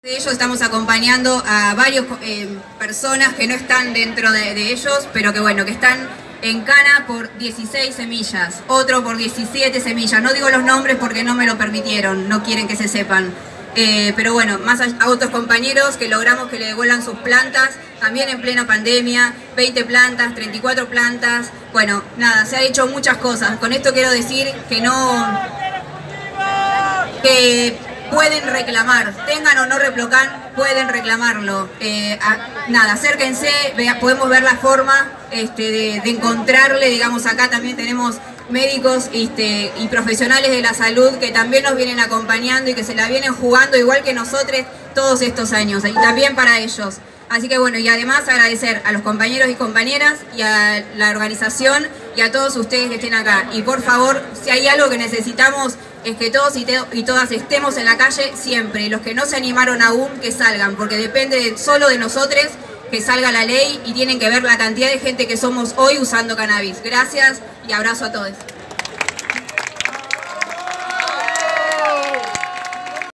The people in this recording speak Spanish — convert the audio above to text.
De ellos estamos acompañando a varias personas que no están dentro de ellos, pero que bueno, que están en cana por 16 semillas, otro por 17 semillas. No digo los nombres porque no me lo permitieron, no quieren que se sepan. Pero bueno, más a otros compañeros que logramos que le devuelvan sus plantas, también en plena pandemia, 20 plantas, 34 plantas. Bueno, nada, se han hecho muchas cosas. Con esto quiero decir que pueden reclamar, tengan o no Replocan, pueden reclamarlo. Nada, acérquense, podemos ver la forma de encontrarle, digamos, acá también tenemos médicos y profesionales de la salud que también nos vienen acompañando y que se la vienen jugando igual que nosotros todos estos años, y también para ellos. Así que bueno, y además agradecer a los compañeros y compañeras y a la organización y a todos ustedes que estén acá. Y por favor, si hay algo que necesitamos es que todos y todas estemos en la calle siempre. Los que no se animaron aún, que salgan, porque depende solo de nosotros que salga la ley y tienen que ver la cantidad de gente que somos hoy usando cannabis. Gracias y abrazo a todos.